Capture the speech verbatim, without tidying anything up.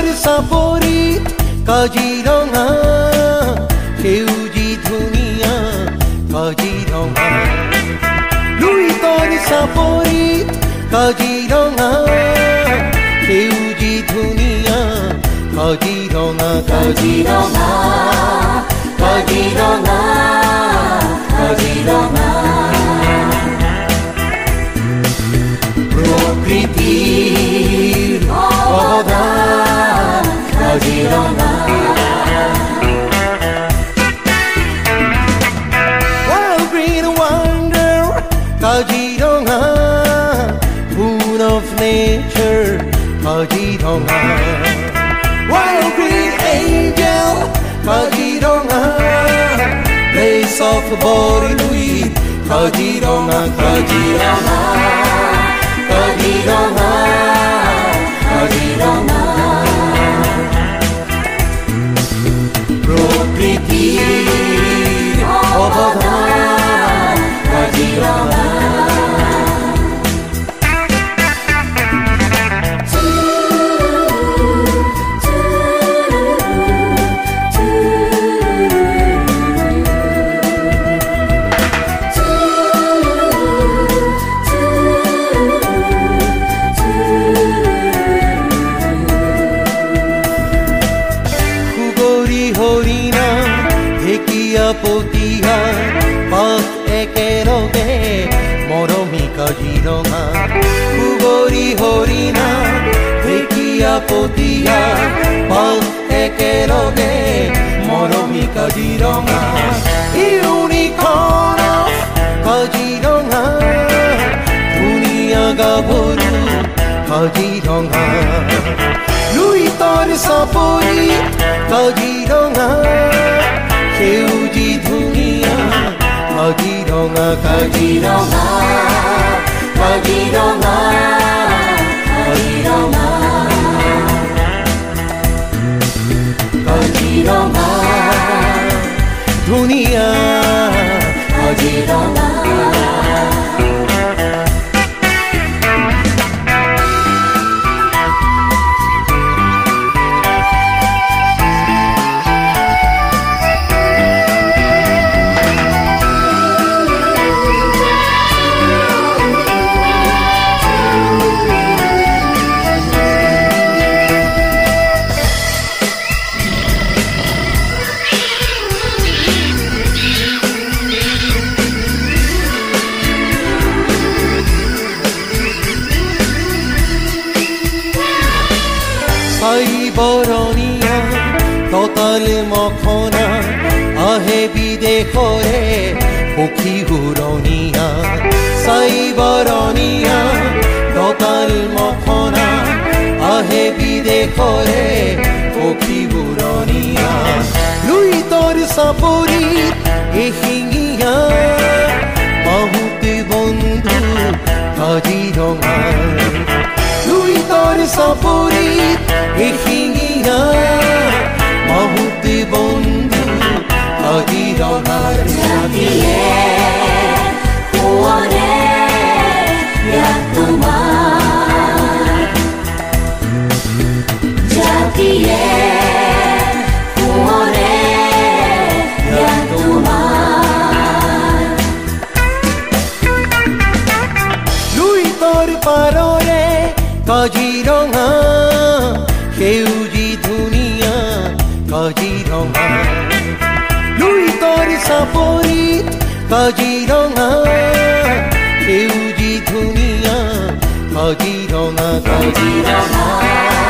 루이터리 사포리 가지렁아 개우지 두니야 가지렁아 루이터리 사포리 가지렁아 개우지 두니야 가지렁아 가지렁아 가지렁아 가지렁아 프로크리티 어다 가지렁아 Wild green wonder 가지렁아 Moon of nature 가지렁아 Wild green angel 가지렁아 Place of body with 가지렁아 가지렁아 가지렁아 가지렁아 프로크리티 어바다 가지렁아 पोतिया बात एकेरोगे मोरोमी काजिरोंगा कुगोरी होरीना देखिया पोतिया बात एकेरोगे मोरोमी काजिरोंगा यूनिकॉर्न काजिरोंगा दुनिया का भरू काजिरोंगा 루이터리 사포리 가지렁아 개우지 두니야 가지렁아 가지렁아 가지렁아 가지렁아 가지렁아 두니야 가지렁아 사이버러니야 total মখনা আহে বিদেশৰে পক্ষী উৰণীয়া সাইবৰণীয়া total মখনা আহে বিদেশৰে পক্ষী উৰণীয়া 루이터리 সাপৰি এশিঙীয়া বহুতে বন্ধু কাজিৰঙা 루이터리 사포리 এশিঙীয়া বহুতে বন্ধু কাজিৰঙা জাতিয়ে কোৱাৰে ইয়াত তোমাৰ জাতিয়ে কোৱাৰে ইয়াত তোমাৰ 루이터리 পাৰৰে কাজিৰঙা সেউজী ধুনীয়া কাজিৰঙা 루이터리 사포리 কাজিৰঙা সেউজী ধুনীয়া কাজিৰঙা কাজিৰঙা